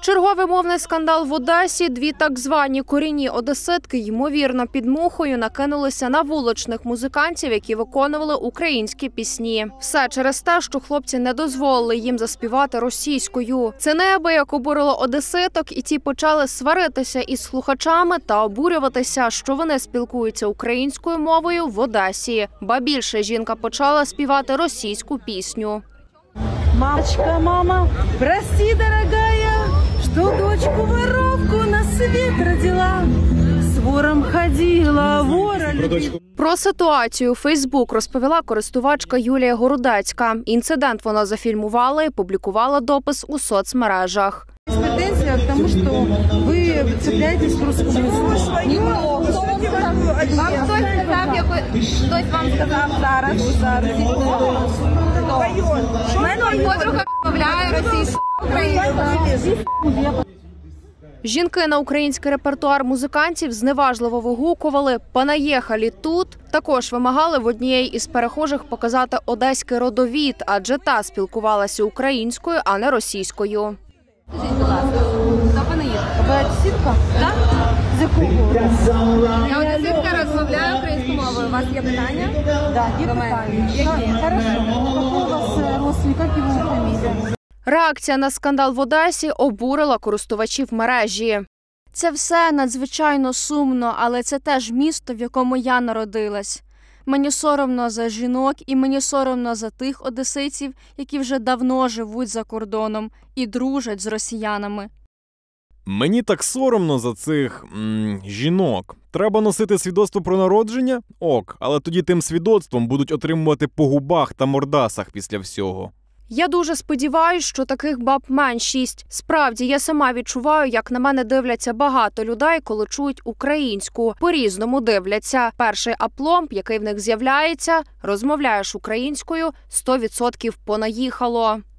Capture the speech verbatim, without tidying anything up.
Черговий мовний скандал в Одесі. Дві так звані корінні одеситки, ймовірно, під мухою накинулися на вуличних музикантів, які виконували українські пісні. Все через те, що хлопці не дозволили їм заспівати російською. Це неабияк обурило одеситок, і ті почали сваритися із слухачами та обурюватися, що вони спілкуються українською мовою в Одесі. Ба більше, жінка почала співати російську пісню. Мамочка, мама, прости, дорогая, что дочку-воровку на свет родила. С вором ходила, вора любила. Про ситуацію у Фейсбук розповіла користувачка Юлія Городецька. Інцидент вона зафільмувала і публікувала допис у соцмережах. Претензия к тому, что вы цепляетесь к русскому языку. Вам хтось сказав, хтось вам сказав зараз, зараз. У мене подруга розмовляє російською. Жінки на український репертуар музикантів зневажливо вигукували «понаєхалі тут». Також вимагали в однієї із перехожих показати одеський родовід, адже та спілкувалася українською, а не російською. Скажіть, будь ласка, хто понаїхав? Ви одеситка? Так? З якого? Я одеситка, розмовляю українською мовою. У вас є питання? Да, є питання. Які? Хорошо. Какой у вас родственник, як його фамілія? Реакція на скандал в Одесі обурила користувачів мережі. Це все надзвичайно сумно, але це теж місто, в якому я народилась. Мені соромно за жінок і мені соромно за тих одеситів, які вже давно живуть за кордоном і дружать з росіянами. Мені так соромно за цих м, жінок. Треба носити свідоцтво про народження? Ок, але тоді тим свідоцтвом будуть отримувати по губах та мордасах після всього. Я дуже сподіваюся, що таких баб меншість. Справді, я сама відчуваю, як на мене дивляться багато людей, коли чують українську. По-різному дивляться. Перший апломб, який в них з'являється, розмовляєш українською, сто відсотків понаїхало.